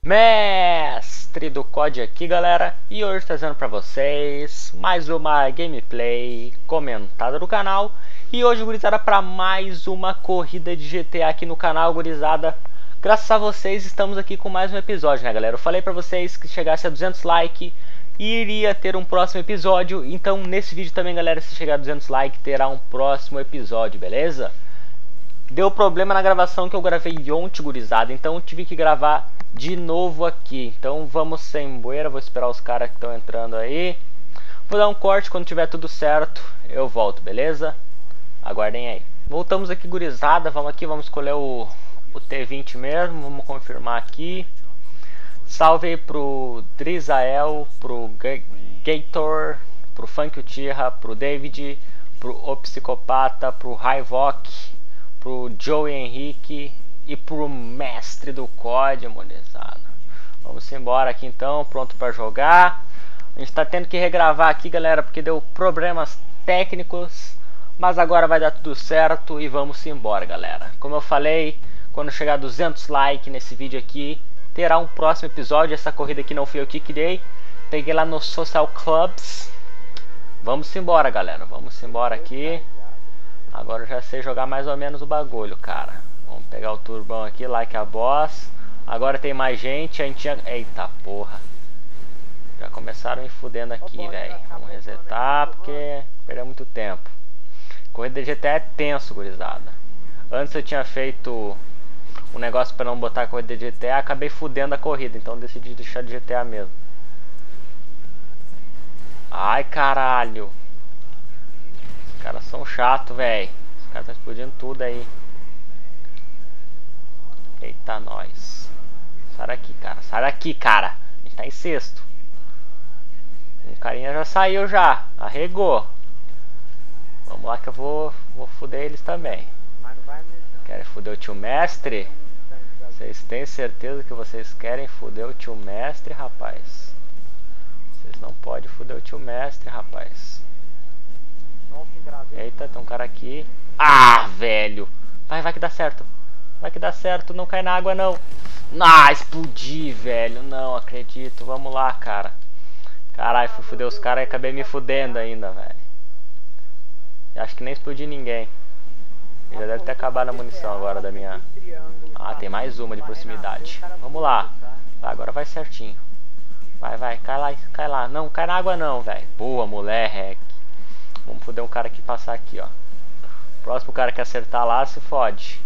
Mestre do COD aqui, galera, e hoje trazendo para vocês mais uma gameplay comentada do canal. E hoje, gurizada, para mais uma corrida de GTA aqui no canal, gurizada. Graças a vocês estamos aqui com mais um episódio, né, galera? Eu falei para vocês que chegasse a 200 likes iria ter um próximo episódio. Então nesse vídeo também, galera, se chegar a 200 likes terá um próximo episódio, beleza? Deu problema na gravação que eu gravei ontem, gurizada, então eu tive que gravar de novo aqui. Então vamos sem boeira, vou esperar os caras que estão entrando aí. Vou dar um corte, quando tiver tudo certo eu volto, beleza? Aguardem aí. Voltamos aqui, gurizada, vamos aqui, vamos escolher o T20 mesmo, vamos confirmar aqui. Salve aí pro Drizael, pro Gator, pro Funk Uchiha, pro David, pro O Psicopata, pro Raivok, pro Joe Henrique e pro Mestre do COD, molecada. Vamos embora aqui então, pronto para jogar. A gente tá tendo que regravar aqui, galera, porque deu problemas técnicos, mas agora vai dar tudo certo e vamos embora, galera. Como eu falei, quando chegar a 200 likes nesse vídeo aqui, terá um próximo episódio. Essa corrida aqui não fui eu que criei, peguei lá no Social Clubs. Vamos embora, galera, vamos embora aqui. Agora eu já sei jogar mais ou menos o bagulho, cara. Vamos pegar o turbão aqui, like a boss. Agora tem mais gente, a gente já... Eita porra. Já começaram me fudendo aqui, velho. Vamos resetar, porque perdeu muito tempo. Corrida de GTA é tenso, gurizada. Antes eu tinha feito um negócio pra não botar a corrida de GTA, acabei fudendo a corrida, então decidi deixar de GTA mesmo. Ai, caralho. Os caras são chatos, velho. Os caras estão explodindo tudo aí. Eita, nós. Sai daqui, cara. Sai daqui, cara. A gente tá em sexto. Um carinha já saiu já. Arregou. Vamos lá que eu vou fuder eles também. Querem fuder o tio Mestre? Vocês têm certeza que vocês querem fuder o tio Mestre, rapaz? Vocês não podem fuder o tio Mestre, rapaz. Eita, tem um cara aqui. Ah, velho. Vai que dá certo. Vai que dá certo, não cai na água não. Ah, explodi, velho. Não acredito. Vamos lá, cara. Caralho, fui fuder os caras e acabei me fudendo ainda, velho. Acho que nem explodi ninguém. Já deve ter acabado a munição agora da minha... Ah, tem mais uma de proximidade. Vamos lá. Agora vai certinho. Vai, cai lá. Não, cai na água não, velho. Boa, moleque. Vamos foder um cara que passar aqui, ó. Próximo cara que acertar lá se fode.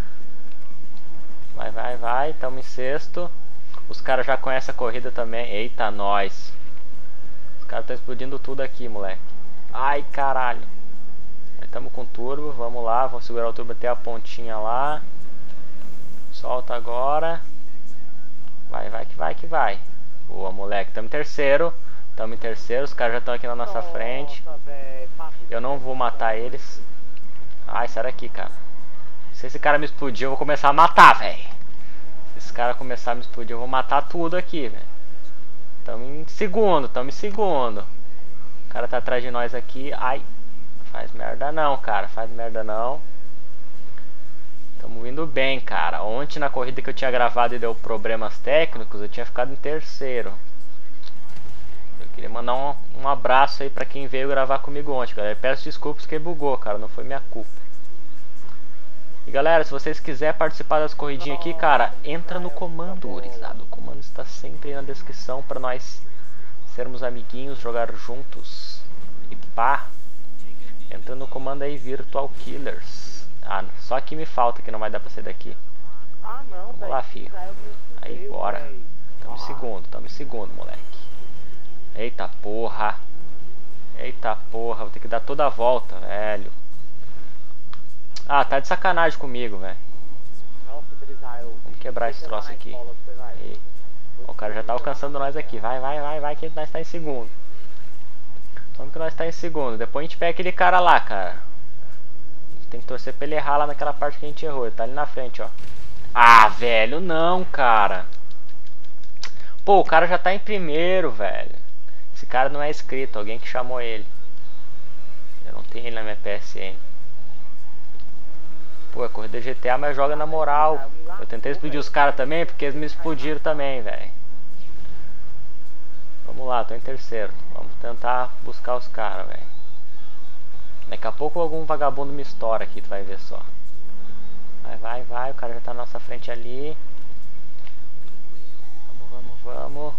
Vai. Tamo em sexto. Os caras já conhecem a corrida também. Eita, nós. Os caras estão explodindo tudo aqui, moleque. Ai, caralho. Aí tamo com turbo. Vamos lá. Vamos segurar o turbo até a pontinha lá. Solta agora. Vai que vai. Boa, moleque. Tamo em terceiro. Os caras já estão aqui na nossa frente. Eu não vou matar eles. Ai, sai daqui, cara. Se esse cara me explodir, eu vou começar a matar, velho. Se esse cara começar a me explodir, eu vou matar tudo aqui, velho. Tamo em segundo. O cara tá atrás de nós aqui. Ai. Faz merda não, cara. Faz merda não. Tamo indo bem, cara. Ontem na corrida que eu tinha gravado e deu problemas técnicos, eu tinha ficado em terceiro. Eu queria mandar um abraço aí pra quem veio gravar comigo ontem, galera. Peço desculpas que bugou, cara. Não foi minha culpa. E galera, se vocês quiserem participar das corridinhas aqui, cara, entra no comando, gurizada. O comando está sempre aí na descrição pra nós sermos amiguinhos, jogar juntos. E pá. Entra no comando aí, Virtual Killers. Ah, só que me falta que não vai dar pra sair daqui. Vamos lá, filho. Aí, bora. Tamo em segundo, moleque. Eita porra. Vou ter que dar toda a volta, velho. Ah, tá de sacanagem comigo, velho. Vamos quebrar esse troço aqui. Aí. O cara já tá alcançando nós aqui. Vai que nós tá em segundo. Vamos que nós tá em segundo. Depois a gente pega aquele cara lá, cara. A gente tem que torcer pra ele errar lá naquela parte que a gente errou. Ele tá ali na frente, ó. Ah, velho, não, cara. Pô, o cara já tá em primeiro, velho. Esse cara não é inscrito, alguém que chamou ele. Eu não tenho ele na minha PSN. Pô, é corrida GTA, mas joga na moral. Eu tentei explodir os caras também, porque eles me explodiram também, velho. Vamos lá, tô em terceiro. Vamos tentar buscar os caras, velho. Daqui a pouco algum vagabundo me estoura aqui, tu vai ver só. Vai, o cara já tá na nossa frente ali. Vamos.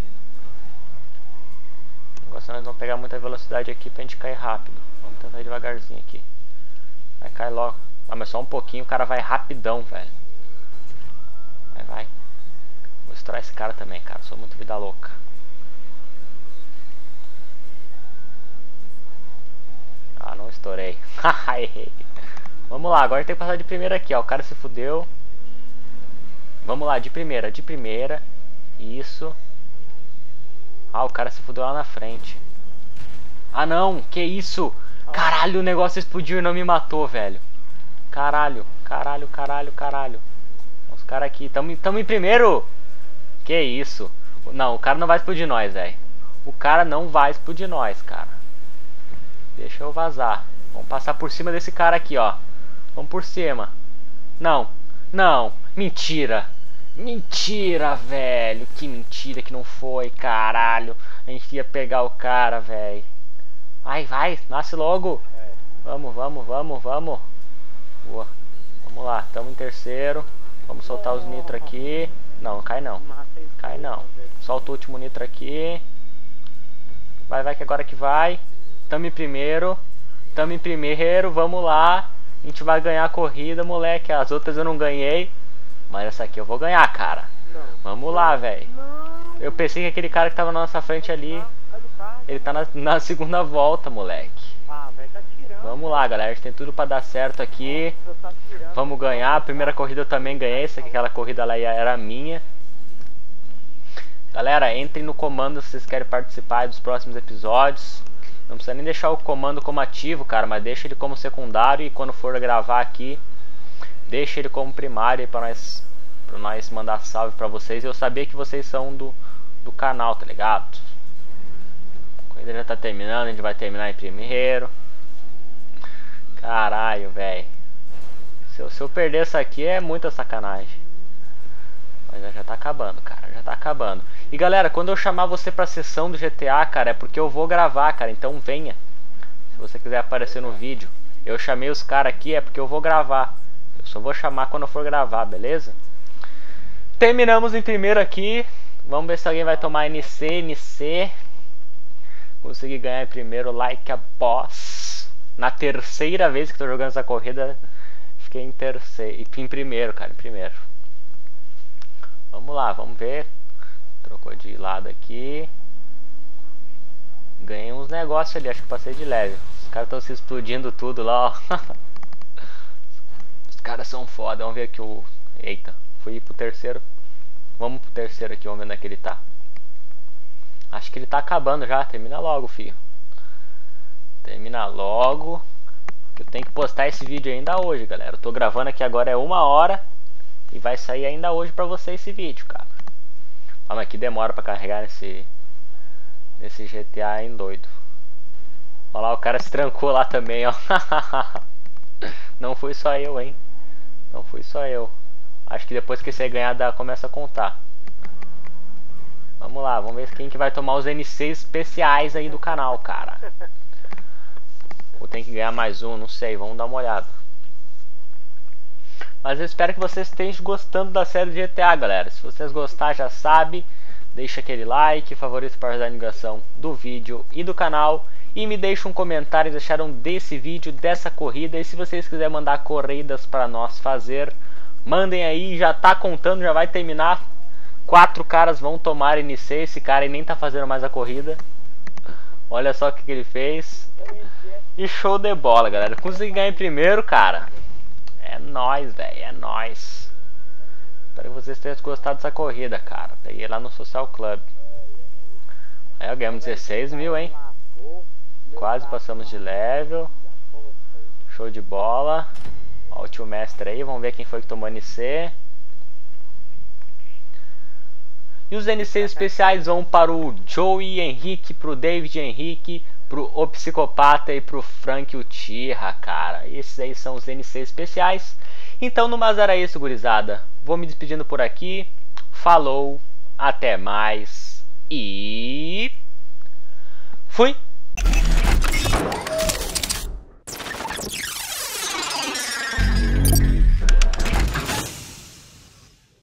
O negócio é nós vamos pegar muita velocidade aqui pra gente cair rápido. Vamos tentar ir devagarzinho aqui. Vai cair logo. Ah, mas só um pouquinho, o cara vai rapidão, velho. Vai. Vou estourar esse cara também, cara. Sou muito vida louca. Ah, não estourei. Vamos lá, agora tem que passar de primeira aqui, ó. O cara se fudeu. Vamos lá, de primeira. Isso. Ah, o cara se fudeu lá na frente. Ah, não, que isso? Caralho, o negócio explodiu e não me matou, velho. Caralho. Os caras aqui, tamo em primeiro. Que isso? Não, o cara não vai explodir nós, velho. O cara não vai explodir nós, cara. Deixa eu vazar. Vamos passar por cima desse cara aqui, ó. Vamos por cima. Não. Mentira, velho. Que mentira que não foi, caralho. A gente ia pegar o cara, velho. Vai, nasce logo. Vamos. Boa. Vamos lá, tamo em terceiro. Vamos soltar os nitro aqui. Não, cai não. Solta o último nitro aqui. Vai que agora que vai. Tamo em primeiro, vamos lá. A gente vai ganhar a corrida, moleque. As outras eu não ganhei, mas essa aqui eu vou ganhar, cara. Vamos lá, velho. Eu pensei que aquele cara que tava na nossa frente ali, ele tá na segunda volta, moleque. Vamos lá, galera. A gente tem tudo pra dar certo aqui. Vamos ganhar. A primeira corrida eu também ganhei. Aquela corrida lá era minha. Galera, entrem no comando se vocês querem participar dos próximos episódios. Não precisa nem deixar o comando como ativo, cara, mas deixa ele como secundário e quando for gravar aqui, deixa ele como primário pra nós mandar salve pra vocês. Eu sabia que vocês são do canal, tá ligado? A corrida já tá terminando, a gente vai terminar em primeiro. Caralho, velho. Se eu perder essa aqui é muita sacanagem. Mas já tá acabando, cara, já tá acabando. E galera, quando eu chamar você pra sessão do GTA, cara, é porque eu vou gravar, cara, então venha. Se você quiser aparecer no vídeo. Eu chamei os caras aqui, é porque eu vou gravar. Eu só vou chamar quando eu for gravar, beleza? Terminamos em primeiro aqui. Vamos ver se alguém vai tomar NC. Consegui ganhar em primeiro, like a boss. Na terceira vez que tô jogando essa corrida, fiquei em terceiro. E em primeiro, cara, em primeiro. Vamos lá, vamos ver. Trocou de lado aqui. Ganhei uns negócios ali, acho que passei de leve. Os caras estão se explodindo tudo lá, ó. Os caras são foda. Vamos ver aqui o... Eita, fui pro terceiro. Vamos pro terceiro aqui, vamos ver onde é que ele tá. Acho que ele tá acabando já. Termina logo, filho. Termina logo. Eu tenho que postar esse vídeo ainda hoje, galera. Eu tô gravando aqui agora, é 1 hora. E vai sair ainda hoje pra você esse vídeo, cara. Ah, mas que demora pra carregar nesse GTA, hein, doido. Olha lá, o cara se trancou lá também, ó. Não fui só eu, hein. Não fui só eu. Acho que depois que você ganhar, começa a contar. Vamos lá, vamos ver quem que vai tomar os NCs especiais aí do canal, cara. Ou tem que ganhar mais um, não sei, vamos dar uma olhada. Mas eu espero que vocês estejam gostando da série de GTA, galera. Se vocês gostar, já sabe, deixa aquele like, favorito para ajudar a divulgação do vídeo e do canal. E me deixa um comentário se acharam desse vídeo, dessa corrida. E se vocês quiserem mandar corridas para nós fazer, mandem aí, já tá contando, já vai terminar. 4 caras vão tomar NC, esse cara aí nem tá fazendo mais a corrida. Olha só o que ele fez. E show de bola, galera. Consegui ganhar em primeiro, cara. É nóis, velho, é nóis. Espero que vocês tenham gostado dessa corrida, cara. Peguei lá no Social Club. Aí eu ganhamos 16 mil, hein. Quase passamos de level. Show de bola. Ó o tio mestre aí, vamos ver quem foi que tomou NC. E os NCs especiais vão para o Joey Henrique, pro David Henrique, pro O Psicopata e pro Frank Uchiha, cara. Esses aí são os NCs especiais. Então, no mais era isso, gurizada. Vou me despedindo por aqui. Falou, até mais e fui!